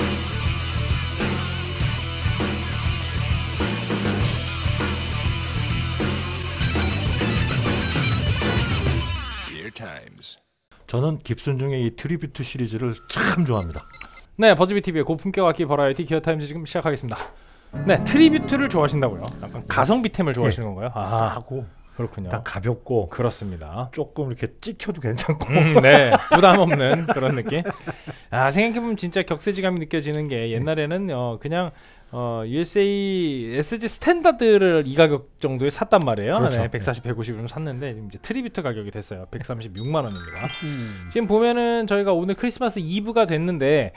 저는 깁슨 중에 이 트리뷰트 시리즈를 참 좋아합니다. 네, 버즈비TV의 고품격 악기 버라이어티 기어타임즈 지금 시작하겠습니다. 네, 트리뷰트를 좋아하신다고요? 약간 가성비템을 좋아하시는 건가요? 싸고 그렇군요. 다 가볍고 그렇습니다. 조금 이렇게 찍혀도 괜찮고 네, 부담 없는 그런 느낌. 생각해보면 진짜 격세지감이 느껴지는 게 옛날에는 그냥 USA SG 스탠다드를 이 가격 정도에 샀단 말이에요. 그렇죠. 네, 140, 150을 샀는데 지금 이제 트리뷰트 가격이 됐어요. 136만 원입니다. 지금 보면은 저희가 오늘 크리스마스 이브가 됐는데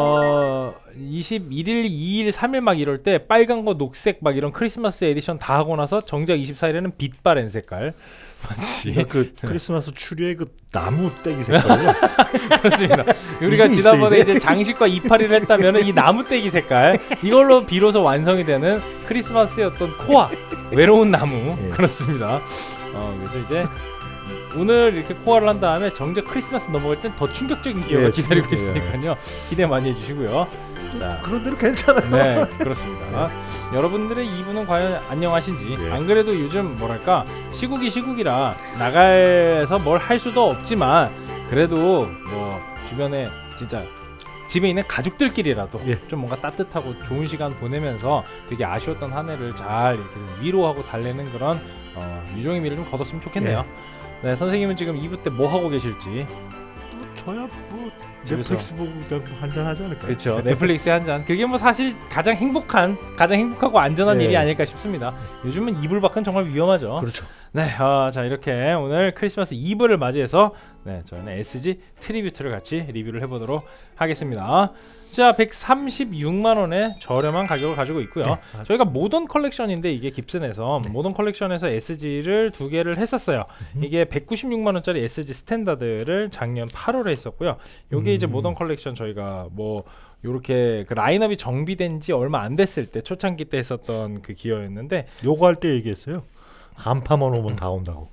21일, 2일, 3일 막 이럴 때 빨간 거, 녹색 막 이런 크리스마스 에디션 다 하고 나서 정작 24일에는 빛바랜 색깔 맞지? 그 크리스마스 추리의 그 나무 떼기 색깔이요. 그렇습니다. 우리가 지난번에 이제 장식과 이파리를 했다면은 이 나무 떼기 색깔 이걸로 비로소 완성이 되는 크리스마스의 어떤 코아 외로운 나무 그렇습니다. 그래서 이제 오늘 이렇게 코아를 한 다음에 정작 크리스마스 넘어갈 땐 더 충격적인 기억을 기다리고 있으니까요. 기대 많이 해주시고요. 자, 그런 대로 괜찮아요. 네, 그렇습니다. 여러분들의 2부는 과연 안녕하신지. 안 그래도 요즘 뭐랄까 시국이라 나가서 뭘 할 수도 없지만 그래도 뭐 주변에 진짜 집에 있는 가족들끼리라도 좀 뭔가 따뜻하고 좋은 시간 보내면서 되게 아쉬웠던 한 해를 잘 이렇게 위로하고 달래는 그런 유종의 미를 좀 거뒀으면 좋겠네요. 네, 선생님은 지금 2부 때 뭐 하고 계실지. 저야 뭐 넷플릭스 보고 한잔 하지 않을까요? 그렇죠. 넷플릭스에 한잔. 그게 뭐 사실 가장 행복하고 안전한 일이 아닐까 싶습니다. 요즘은 이불 밖은 정말 위험하죠. 그렇죠. 네, 자 이렇게 오늘 크리스마스 이브를 맞이해서 저희는 SG 트리뷰트를 같이 리뷰를 해보도록 하겠습니다. 자, 136만 원의 저렴한 가격을 가지고 있고요. 저희가 모던 컬렉션인데 이게 깁슨에서 모던 컬렉션에서 SG를 2개를 했었어요. 이게 196만 원짜리 SG 스탠다드를 작년 8월에 했었고요. 요게 이제 모던 컬렉션 저희가 뭐 요렇게 그 라인업이 정비된 지 얼마 안 됐을 때 초창기 때 했었던 그 기어였는데 요거 할 때 얘기했어요. 한파만 오면 다 온다고.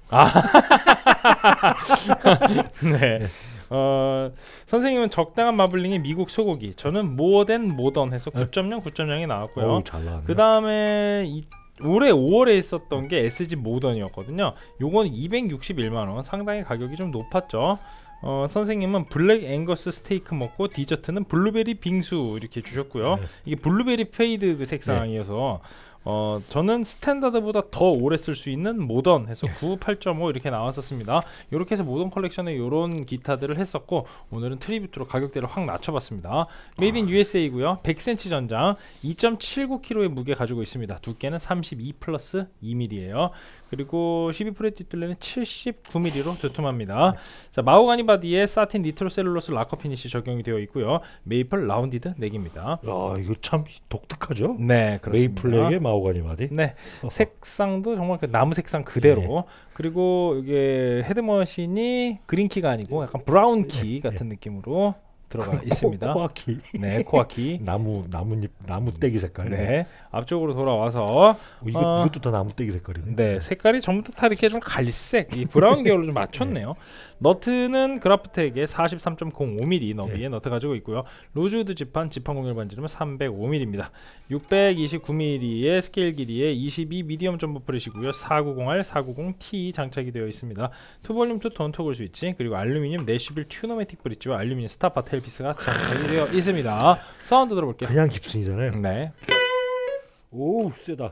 네. 선생님은 적당한 마블링의 미국 소고기. 저는 모어된 모던 해서 9.0, 9.0이 나왔고요. 그 다음에 올해 5월에 있었던 게 SG 모던이었거든요. 요건 261만 원. 상당히 가격이 좀 높았죠. 선생님은 블랙 앵거스 스테이크 먹고 디저트는 블루베리 빙수 이렇게 주셨고요. 이게 블루베리 페이드 그 색상이어서 저는 스탠다드보다 더 오래 쓸 수 있는 모던 해서 98.5 이렇게 나왔었습니다. 이렇게 해서 모던 컬렉션에 이런 기타들을 했었고 오늘은 트리뷰트로 가격대를 확 낮춰봤습니다. 메이드 인 USA고요. 100cm 전장 2.79kg의 무게 가지고 있습니다. 두께는 32 플러스 2mm예요. 그리고 12프렛 뒷둘레는 79mm로 두툼합니다. 자, 마호가니 바디에 사틴 니트로셀룰로스 락커 피니시 적용이 되어 있고요. 메이플 라운디드 넥입니다. 이거 참 독특하죠? 네, 그렇습니다. 메이플 넥의 마호가니 바디. 네, 색상도 정말 그 나무 색상 그대로. 그리고 이게 헤드머신이 그린키가 아니고 약간 브라운키 같은 느낌으로 들어가 있습니다. 코아키. 네, 코아키. 나뭇잎, 나무떼기 색깔. 네, 앞쪽으로 돌아와서 이것도 다 나무떼기 색깔이네. 네, 색깔이 전부 다 이렇게 좀 갈색, 이 브라운 계열로 좀 맞췄네요. 너트는 그라프텍의 43.05mm 너비의 너트 가지고 있고요. 로즈우드 지판 공률 반지름은 305mm입니다. 629mm의 스케일 길이의 22 미디엄 점프 프렛이고요. 490R, 490T 장착이 되어 있습니다. 투볼륨 투 톤 토글 스위치 그리고 알루미늄 내쉬빌 튜너매틱 브릿지와 알루미늄 스타파 테일피스가 장착이 되어 있습니다. 사운드 들어볼게요. 그냥 깁슨이잖아요. 네. 오, 세다.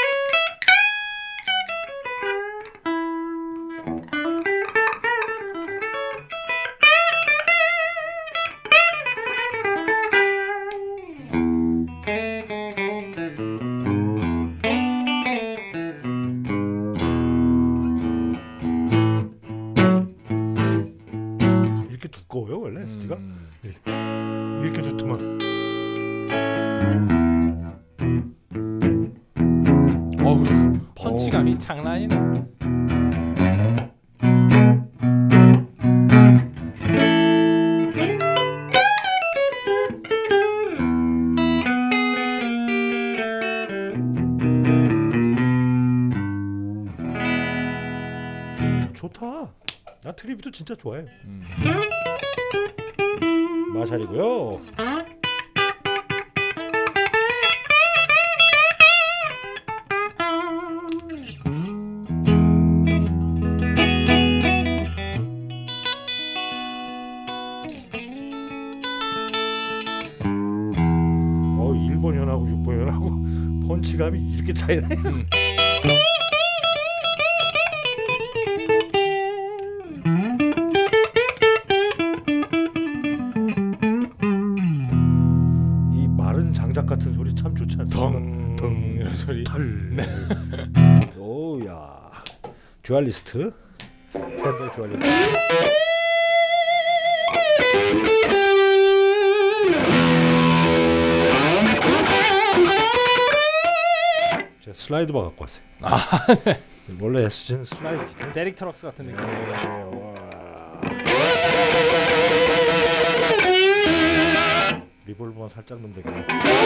이렇게 두꺼워요 원래 SG가? 이렇게 두툼한. 펀치감이 장난 아니네. 좋다. 나 트리뷰트 진짜 좋아해. 마샬이고요. 펀치감이 이렇게 차이네. 이 마른 장작 같은 소리 참 좋지 않습니까? 덩 이런 소리. 네. 오야. 듀얼리스트. 팬더 듀얼리스트. 제가 슬라이드 바 갖고 왔어요. 네. 원래 SG는 슬라이드 기타. 데릭 트럭스 같은 느낌. 리볼브만 살짝 넣으면 되겠네.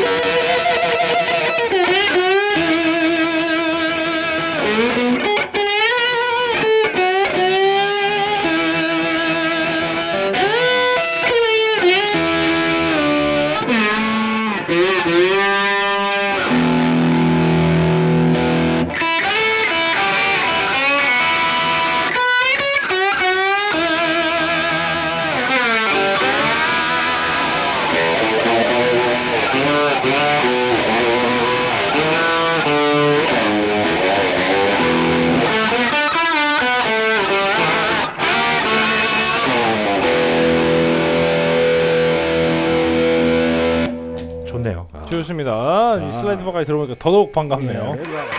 좋네요. 좋습니다. 이 슬라이드 바까지 들어보니까 더더욱 반갑네요.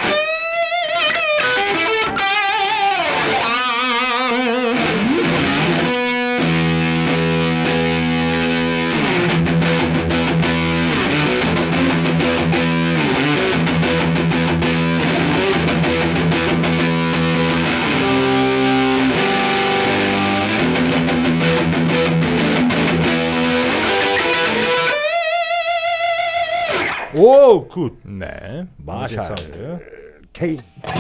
오, 굿. 네. 마샬 K.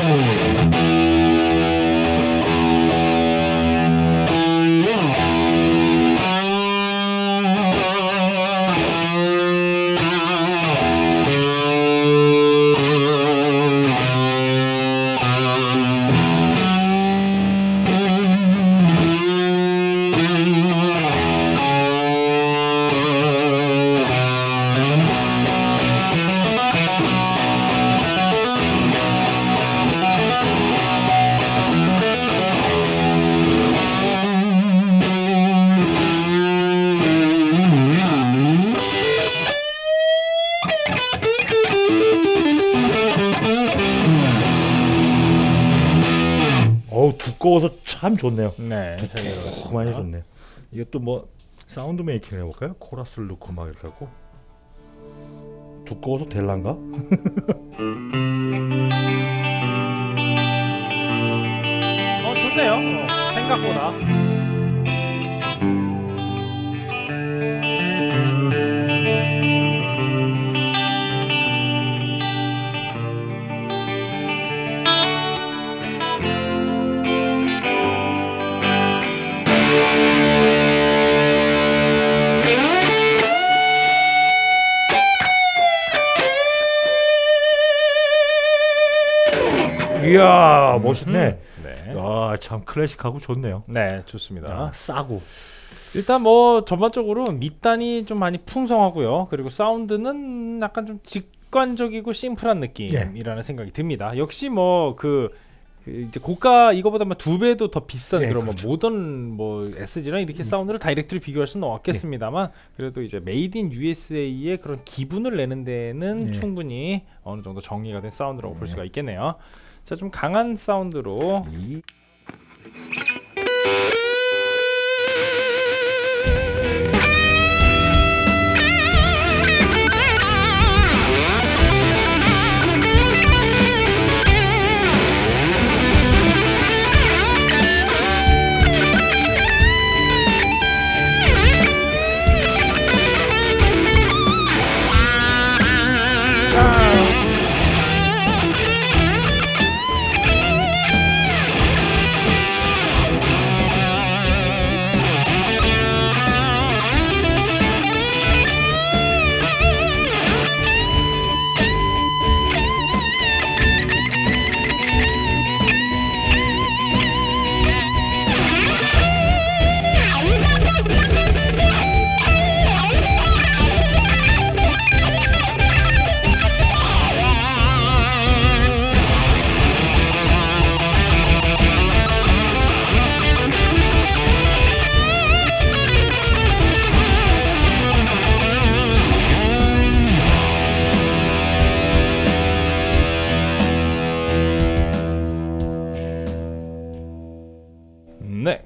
두꺼워서 참 좋네요. 네, 두꺼워서 좋네요. 이것도 뭐 사운드 메이킹 해볼까요? 코러스를 넣고 막 이렇게 하고. 두꺼워서 될란가? 좋네요. 생각보다. 이야, 멋있네. 네. 아, 참 클래식하고 좋네요. 네, 좋습니다. 야, 싸고. 일단 뭐 전반적으로 밑단이 좀 많이 풍성하고요. 그리고 사운드는 약간 좀 직관적이고 심플한 느낌이라는 생각이 듭니다. 역시 뭐 그 이제 고가 이거보다 2배도 더 비싼 그런 그렇죠. 뭐 모던 뭐 SG랑 이렇게 사운드를 다이렉트로 비교할 수는 없겠습니다만 그래도 이제 메이드 인 USA의 그런 기분을 내는 데는 충분히 어느 정도 정리가 된 사운드라고 볼 수가 있겠네요. 자, 좀 강한 사운드로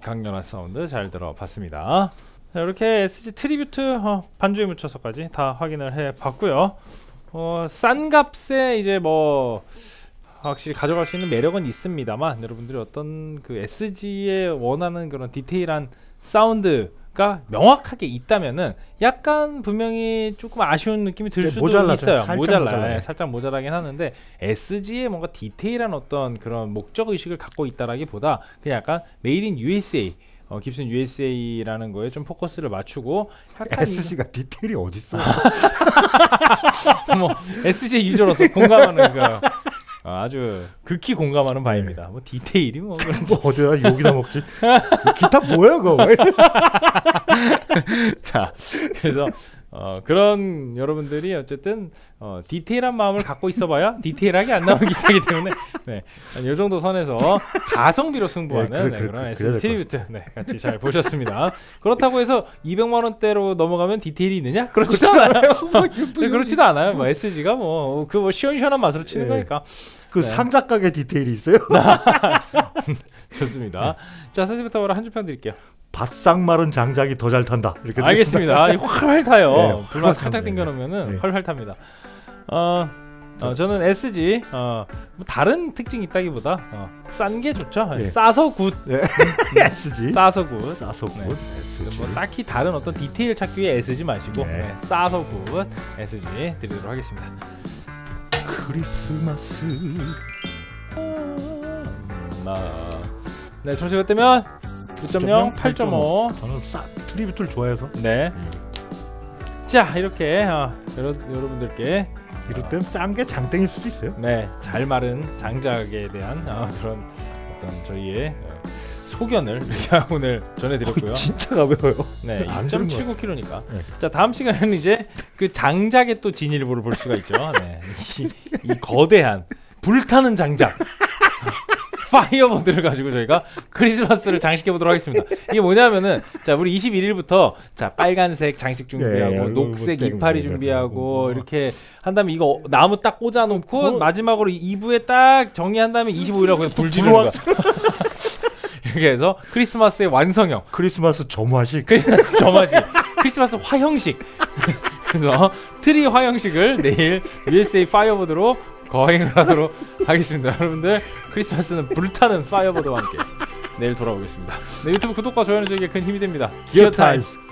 강렬한 사운드 잘 들어봤습니다. 자, 이렇게 SG 트리뷰트 반주에 묻혀서까지 다 확인을 해봤고요. 싼 값에 이제 뭐 확실히 가져갈 수 있는 매력은 있습니다만 여러분들이 어떤 그 SG에 원하는 그런 디테일한 사운드가 명확하게 있다면은 약간 분명히 조금 아쉬운 느낌이 들 수도 있어요. 모자라요. 살짝 모자라긴 하는데 SG에 뭔가 디테일한 어떤 그런 목적 의식을 갖고 있다라기보다 그냥 약간 메이드 인 USA 깁슨 USA라는 거에 좀 포커스를 맞추고 약간 SG가 디테일이 어딨어? 뭐 SG 유저로서 공감하는 거 아주 극히 공감하는 바입니다. 뭐 디테일이 뭐 어디다 여기다 먹지? 기타 뭐야 그거? 자, 그래서 그런 여러분들이 어쨌든 디테일한 마음을 갖고 있어봐야 디테일하게 안 나오는 기타이기 때문에 네, 이 정도 선에서 가성비로 승부하는 그런 SG 트리뷰트 같이 잘 보셨습니다. 그렇다고 해서 200만 원대로 넘어가면 디테일이 있느냐? 그렇지도 않아요. 그렇지도 않아요. 뭐 SG가 뭐 시원시원한 맛으로 치는 거니까. 그 상자 가게 디테일이 있어요? 좋습니다. 자, 선생님부터 바로 한 줄 평 드릴게요. 바싹 마른 장작이 더 잘 탄다. 이렇게 알겠습니다. 활활 타요. 네, 불만 살짝 당겨놓으면은 활활 탑니다. 저는 SG 뭐 다른 특징이 있다기보다 싼 게 좋죠. 싸서 굿. SG 싸서 굿. 싸서 굿. SG. 뭐 딱히 다른 어떤 디테일 찾기 위해 SG 마시고 싸서 굿 SG 드리도록 하겠습니다. 크리스마스. 네, 점수가 뜨면 9.0, 8.5. 저는 트리뷰트를 좋아해서. 네. 자, 이렇게 여러분들께 이럴 땐 싼 게 장땡일 수도 있어요. 네, 잘 마른 장작에 대한 그런 어떤 저희의 소견을 오늘 전해드렸고요. 진짜 가벼워요. 네, 2.79kg니까. 자, 다음 시간에는 이제 그 장작의 또 진일보를 볼 수가 있죠. 네, 이 거대한 불타는 장작. 파이어보드를 가지고 저희가 크리스마스를 장식해 보도록 하겠습니다. 이게 뭐냐면은 자, 우리 21일부터 자, 빨간색 장식 준비하고 녹색 이파리 준비하고 이렇게 한 다음에 이거 나무 딱 꽂아 놓고 마지막으로 2부에 딱 정리한 다음에 25일하고 그냥 불 지르는 거야. 이렇게 해서 크리스마스의 완성형, 크리스마스 점화식, 크리스마스 화형식. 그래서 트리 화형식을 내일 USA 파이어보드로 거행을 하도록 하겠습니다. 여러분들 크리스마스는 불타는 파이어보드와 함께 내일 돌아오겠습니다. 네, 유튜브 구독과 좋아요는 저에게 큰 힘이 됩니다. 기어 타임스.